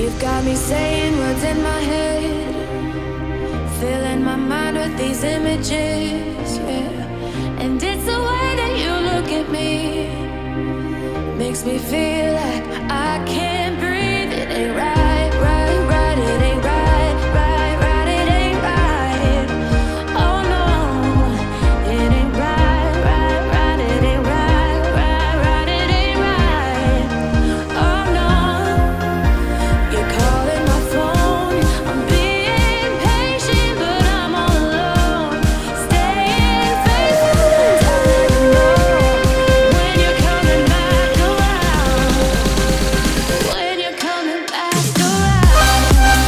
You've got me saying words in my head, filling my mind with these images, yeah. And it's the way that you look at me, makes me feel like I can't breathe. It ain't right, right, right. It ain't right, right, right. It ain't right. Oh no, it ain't right, right, right. It ain't right, right, right. It ain't right. Oh no, you're calling my phone. I'm being patient, but I'm all alone. Staying faithful until I know when you're coming back around. When you're coming back around.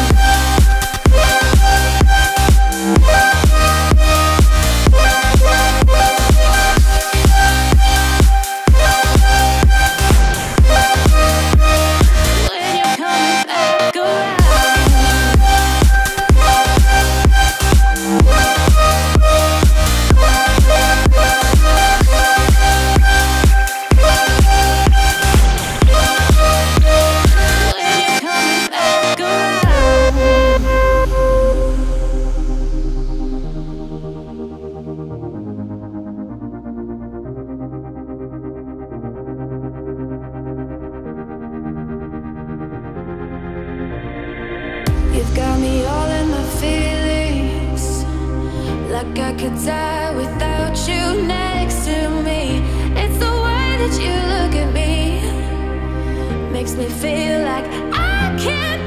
When you're coming back around. When you're coming back around. You've got me all in my feelings, like I could die without you next to me. It's the way that you look at me, makes me feel like I can't